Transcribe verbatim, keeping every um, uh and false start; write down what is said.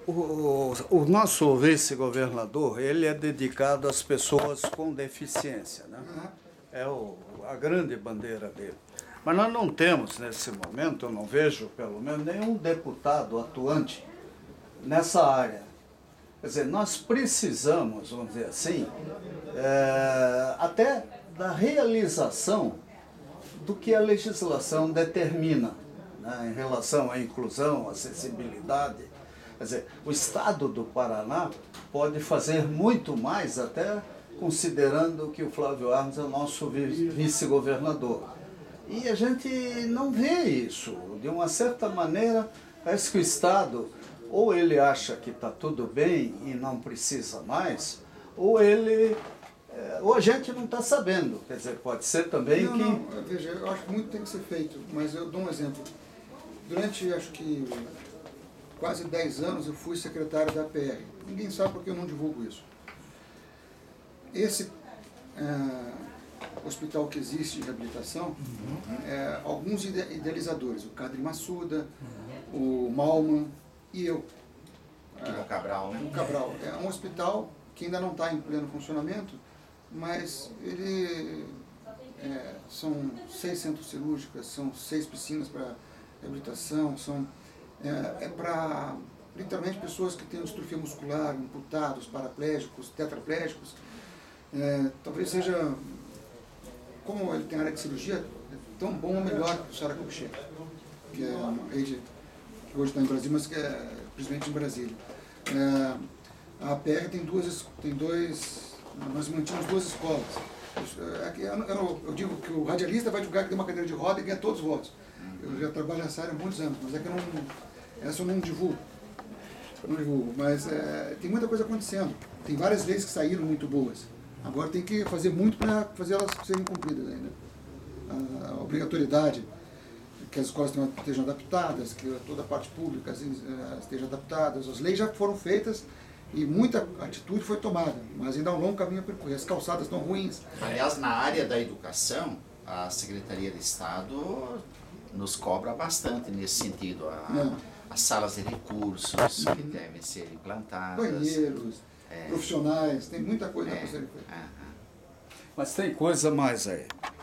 O, o nosso vice-governador, ele é dedicado às pessoas com deficiência, né? É o, a grande bandeira dele. Mas nós não temos, nesse momento, eu não vejo, pelo menos, nenhum deputado atuante nessa área. Quer dizer, nós precisamos, vamos dizer assim, é, até da realização do que a legislação determina, né, em relação à inclusão, acessibilidade. Quer dizer, o Estado do Paraná pode fazer muito mais, até considerando que o Flávio Arnes é o nosso vice-governador. E a gente não vê isso. De uma certa maneira, parece que o Estado, ou ele acha que está tudo bem e não precisa mais, ou ele... ou a gente não está sabendo. Quer dizer, pode ser também não, que... Não, veja, eu acho que muito tem que ser feito, mas eu dou um exemplo. Durante, acho que, quase dez anos eu fui secretário da A P R. Ninguém sabe porque eu não divulgo isso. Esse é, hospital que existe de reabilitação, uhum. é, alguns idealizadores, o Cadre Massuda, uhum. o Malman e eu. É, o Cabral, né? O Cabral. É um hospital que ainda não está em pleno funcionamento, mas ele é, são seis centros cirúrgicos, são seis piscinas para reabilitação, são, é, é para literalmente pessoas que têm distrofia muscular, amputados, paraplégicos, tetraplégicos. É, talvez seja, como ele tem área de cirurgia, é tão bom ou melhor que o Sara Kubitschek, que é uma rede que hoje está em Brasília, mas que é principalmente em Brasília. É, a A P R tem duas, tem dois, nós mantínhamos duas escolas. Eu, eu, eu digo que o radialista vai divulgar que tem uma cadeira de roda e ganha todos os votos. Eu já trabalho nessa área há muitos anos, mas é que eu não, essa eu não divulgo. Eu não divulgo, mas é, tem muita coisa acontecendo. Tem várias leis que saíram muito boas. Agora tem que fazer muito para fazer elas serem cumpridas ainda. A, a obrigatoriedade, que as escolas estejam adaptadas, que toda a parte pública esteja adaptada. As leis já foram feitas e muita atitude foi tomada, mas ainda há um longo caminho a percorrer. As calçadas estão ruins. Aliás, na área da educação, a Secretaria de Estado nos cobra bastante nesse sentido. A, as salas de recursos uhum. que devem ser implantadas. Banheiros, é, profissionais, tem muita coisa é, para ser feita. Mas tem coisa mais aí.